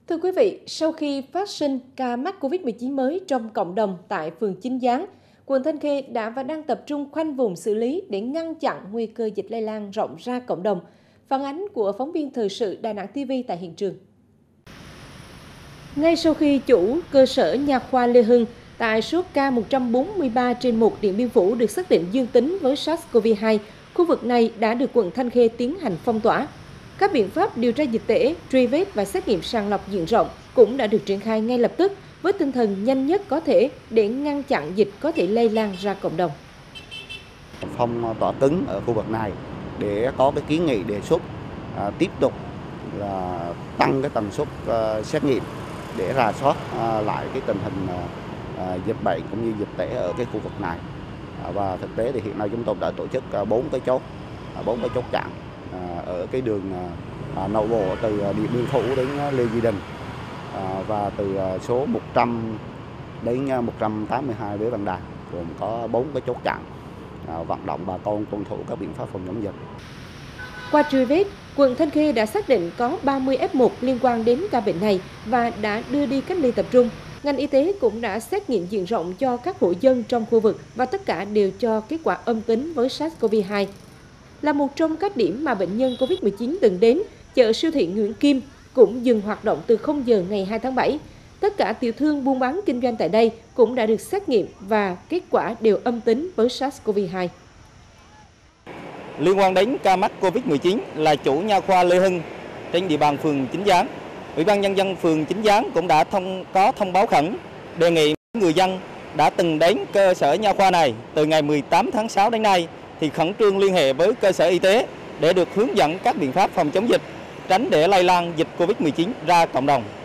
Thưa quý vị, sau khi phát sinh ca mắc Covid-19 mới trong cộng đồng tại phường Chính Gián, quận Thanh Khê đã và đang tập trung khoanh vùng xử lý để ngăn chặn nguy cơ dịch lây lan rộng ra cộng đồng. Phản ánh của phóng viên thời sự Đà Nẵng TV tại hiện trường. Ngay sau khi chủ cơ sở nha khoa Lê Hưng tại số K143/1 Điện Biên Phủ được xác định dương tính với SARS-CoV-2, khu vực này đã được quận Thanh Khê tiến hành phong tỏa. Các biện pháp điều tra dịch tễ, truy vết và xét nghiệm sàng lọc diện rộng cũng đã được triển khai ngay lập tức với tinh thần nhanh nhất có thể để ngăn chặn dịch có thể lây lan ra cộng đồng. Phong tỏa cứng ở khu vực này để có cái kiến nghị đề xuất tiếp tục là tăng cái tần suất xét nghiệm để rà soát lại cái tình hình dịch bệnh cũng như dịch tễ ở cái khu vực này. Và thực tế thì hiện nay chúng tôi đã tổ chức 4 cái chốt chặn ở cái đường nội bộ từ Điện Biên Phủ đến Lê Duy Đình và từ số 100 đến 182 Bế Văn Đàn, gồm có 4 cái chốt chặn vận động bà con tuân thủ các biện pháp phòng chống dịch. Qua truy vết, quận Thanh Khê đã xác định có 30 F1 liên quan đến ca bệnh này và đã đưa đi cách ly tập trung. Ngành y tế cũng đã xét nghiệm diện rộng cho các hộ dân trong khu vực và tất cả đều cho kết quả âm tính với SARS-CoV-2. Là một trong các điểm mà bệnh nhân Covid-19 từng đến, chợ siêu thị Nguyễn Kim cũng dừng hoạt động từ 0 giờ ngày 2 tháng 7. Tất cả tiểu thương buôn bán kinh doanh tại đây cũng đã được xét nghiệm và kết quả đều âm tính với SARS-CoV-2. Liên quan đến ca mắc Covid-19 là chủ nha khoa Lê Hưng trên địa bàn phường Chính Gián. Ủy ban nhân dân phường Chính Gián cũng đã có thông báo khẩn đề nghị người dân đã từng đến cơ sở nha khoa này từ ngày 18 tháng 6 đến nay thì khẩn trương liên hệ với cơ sở y tế để được hướng dẫn các biện pháp phòng chống dịch, tránh để lây lan dịch Covid-19 ra cộng đồng.